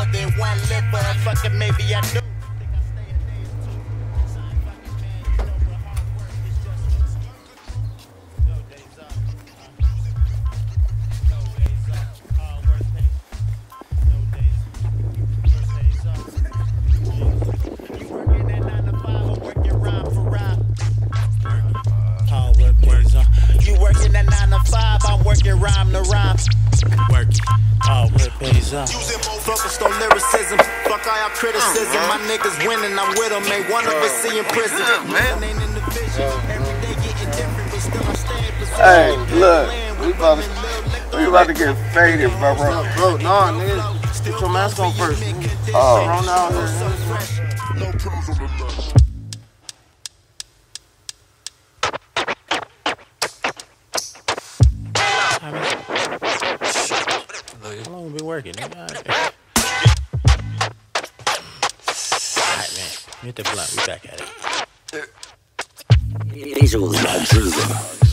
than one liver. Fucking maybe I do. Working rhyme to rhyme. Working. Oh, what pays up? Focused on lyricism. Fuck all y'all criticism. My niggas winning, I'm with them. Ain't one of us see in prison. Man ain't in the vision. Every day getting different, but still I stay in position. Hey, look, we about to get faded, bro. Bro, nah, nigga. Put your mask on first. Oh. Run out here. How long we been working? Alright, man. Hit the blunt. We back at it. Visuals by Drizza.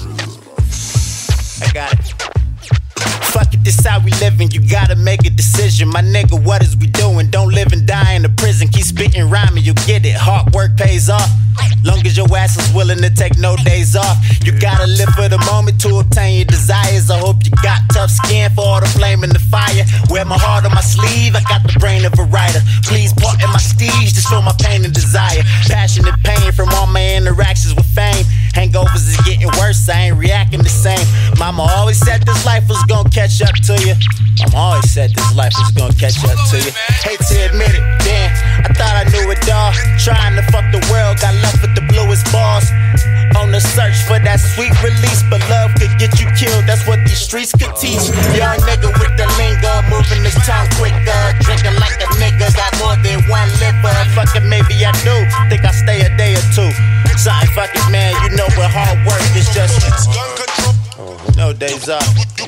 I got it. Fuck it, this how we living. You gotta make a decision. My nigga, what is we doing? Don't live and die in the prison. Keep spitting rhyming, you get it. Hard work pays off. Long as your ass is willing to take no days off. You gotta live for the moment to obtain your desires. I hope you got tough skin for all the flame and the fire. Wear my heart on my sleeve, I got the brain of a writer. Please part in my steeds to show my pain and desire. Passion and pain from all my interactions with fame. Hangovers is getting worse, I ain't reacting the same. Mama always said this life was gonna catch up to you. Mama always said this life was gonna catch up to you. Hate to admit it, damn, I thought I knew it all. Trying to fuck the world, got left with the bluest balls. On the search for that sweet release, but love could get you killed, that's what these streets could teach. Young nigga with the lingo, moving his tongue quicker. Drinking like a nigga, got more than one liver. Fucking maybe I do, think I stay a day or two. Something fucking man, you know what hard work is just. No days off,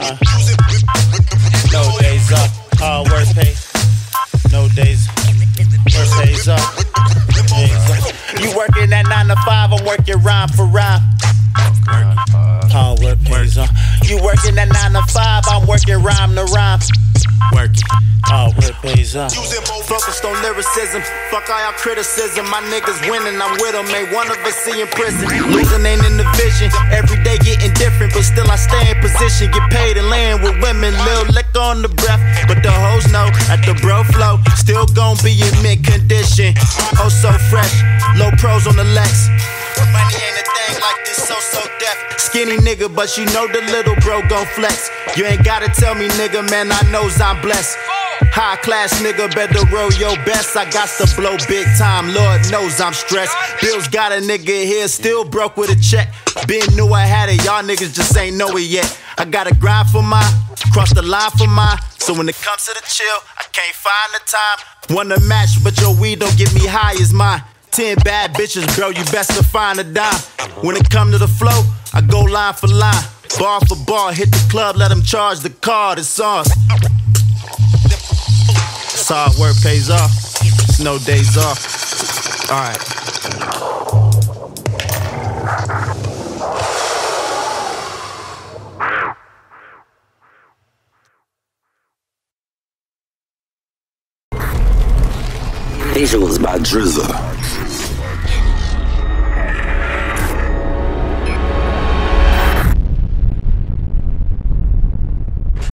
no days off. Hard work pays. No days, work pays off. You working at 9 to 5, I'm working rhyme for rhyme. Hard work pays off. You working at 9 to 5, I'm working rhyme to rhyme. Working. Hard work pays off. Focused on lyricism. Fuck all y'all criticism. My niggas winning, I'm with them. Ain't one of us see in prison. Losing ain't in the vision. Every day getting different, but still I stay in position. Get paid and laying with women. Lil' liquor on the breath, but the hoes know at the bro flow. Still gon' be in mint condition. Oh, so fresh. Low pros on the Lex. Money ain't a thing like this, so deaf. Skinny nigga, but you know the little bro gon' flex. You ain't gotta tell me, nigga, man, I knows I'm blessed. High class nigga, better roll your best. I got to blow big time, Lord knows I'm stressed. Bills got a nigga here, still broke with a check. Been knew I had it, y'all niggas just ain't know it yet. I gotta grind for mine, cross the line for mine. So when it comes to the chill, I can't find the time. Wanna match, but your weed don't get me high as mine. 10 bad bitches, bro, you best to find a dime. When it come to the flow, I go line for line. Bar for bar, hit the club, let them charge the card, it's ours. It's hard work pays off, it's no days off. Alright. Visuals by Drizza.